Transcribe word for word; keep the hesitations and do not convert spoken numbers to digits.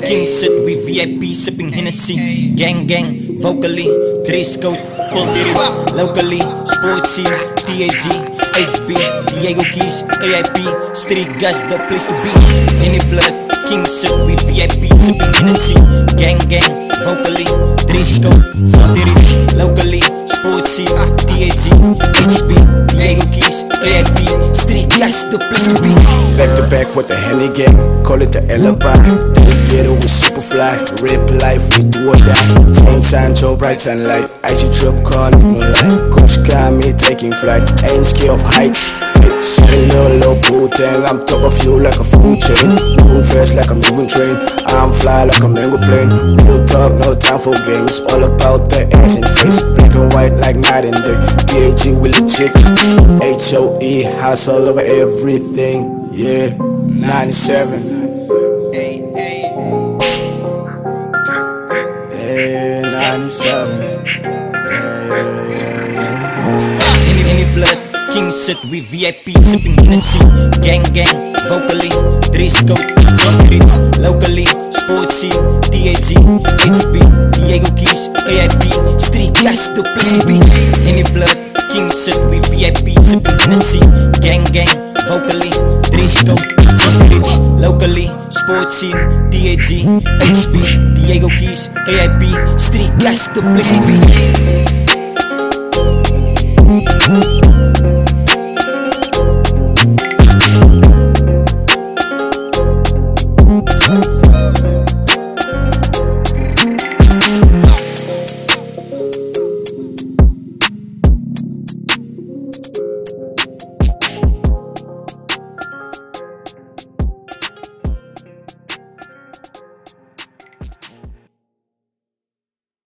King sit, we V I P, sipping Hennessy. Gang gang, vocally, dress code, full lyrics. Locally, sports scene, T A G, H B, Tiago Keys, A I P. Street guys, the place to be. Any blood, King sit, we V I P, sipping Hennessy. Gang gang, vocally, dress code, full lyrics. Locally, sports scene, T A G, H B, Tiago Keys, A I P. Street guys, the place to be. Back to back with the Henny gang, call it the alibi. Don't get it with super fly, rip life, we do or die. Chain Sancho, bright sunlight, I G trip car, moonlight. Coach got me taking flight, ain't scared of heights. Shiny little low boo thing, I'm top of you like a food chain. Moving fresh like a moving train, I'm fly like a mango plane. Real talk, no time for games, all about the ass and face. Black and white like night and day, T A G we legit. H O E, hustle over everything, yeah, ninety-seven. Hey, hey. Yeah, ninety-seven. Yeah, yeah, yeah, yeah. Any, any blood, King sit, we V I P, sipping Hennessy. Gang gang, vocally, dress code, full lyrics. Locally, sports scene, T A G, H B, Tiago Keys, A I P. Street guys, the place to be. Any blood, King sit, we V I P, sipping Hennessy. Gang gang, vocally, dress code, full lyrics. Locally, sports scene, T A G, H B, Tiago Keys, A I P. Street guys, the place to be.